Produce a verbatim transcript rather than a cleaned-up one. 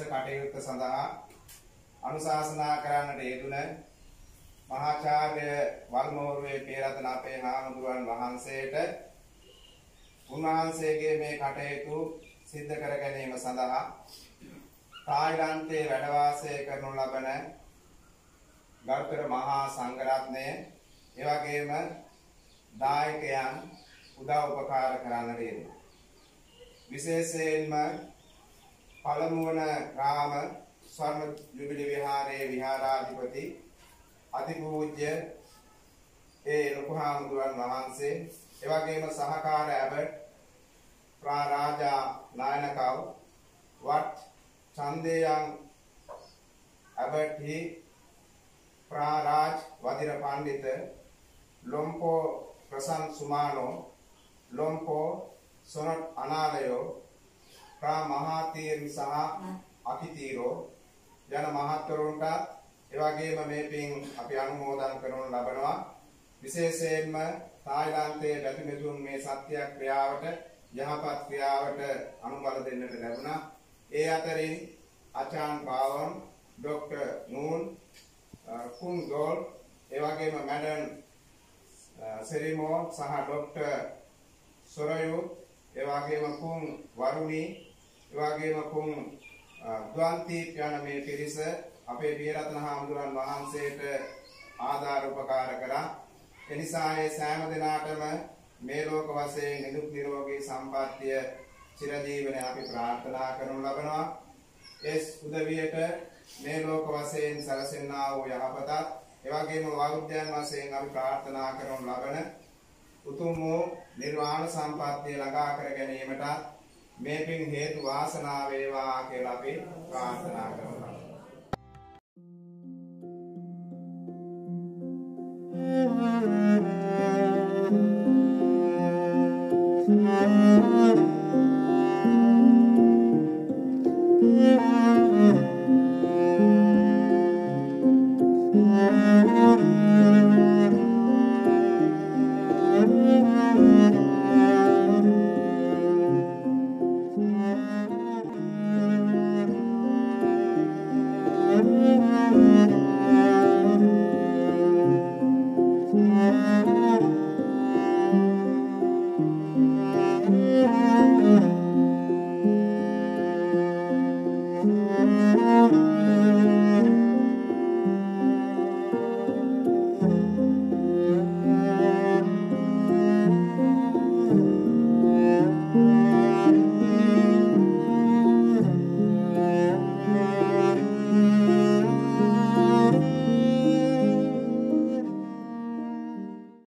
කටයුත්ත සඳහා අනුශාසනා කරන්නට යෙදුන මහාචාර්ය වල්මෝරුවේ පේරතන අපේ හාමුදුරුවන් වහන්සේට උන්වහන්සේගේ මේ කටයුතු සිද්ධ කර ගැනීම සඳහා තායිලන්තයේ වැඩ වාසය කරනු ලබන ගෞතම මහා සංඝරත්නය එවැගේම දායකයන් උදව් උපකාර කරන්නට යෙදුණා. විශේෂයෙන්ම පළමු වන ග්‍රාම ස්වර්ණ ජුබිලි විහාරයේ විහාරාධිපති අතිපූජ්‍ය ඒ ලොකු හාමුදුරුවන් වහන්සේ එවැගේම සහකාර ඇබට් ප්‍රාරාජා නායනකව වත් චන්දේයන් ඇබට්හි ප්‍රාරාජ් වදිර පණ්ඩිත ලොම්පෝ ප්‍රසන් සුමානෝ ලොම්පෝ සොනට් අනාලයෝ ප්‍රා මහාතීර් සහ අකිතීරෝ යන මහත්වරුන්ට එවැගේම මේ පින් අපි අනුමෝදන් කරනු ලබනවා. විශේෂයෙන්ම තායිලන්තයේ බැතිමතුන් මේ සත්‍ය ක්‍රියාවට යහපත් ක්‍රියාවට අනුබල දෙන්නට ලැබුණා. ඒ අතරින් ආචාන් බාවන් ડોક્ટર නූන් කුන් ගෝල් එවැගේම මැඩම් සෙරිමෝ සහ ડોક્ટર සොරයු එවැගේම කුන් වරුණි එවැගේම කුන් ද්වන්ති යන මේ පිරිස අපේ බියරත්න හාමුදුරන් වහන්සේට ආධාර උපකාර කරා. එනිසා ඒ සෑම දිනාටම මේ ලෝක වශයෙන් නිදුක් නිරෝගී සම්පන්නිය චිරජීවනයේ අපි ප්‍රාර්ථනා කරනු ලබනවා. ඒ උදවියට මේ ලෝක වශයෙන් සැලසෙන්නා වූ යහපතත් එවැගේම වෞද්‍යයන් වශයෙන් අපි ප්‍රාර්ථනා කරනු ලබන උතුම් වූ නිර්වාණ සම්පන්නිය ළඟා කර ගැනීමට මේ පින් හේතු වාසනාව වේවා කියලා අපි ප්‍රාර්ථනා කරනවා. Thank you.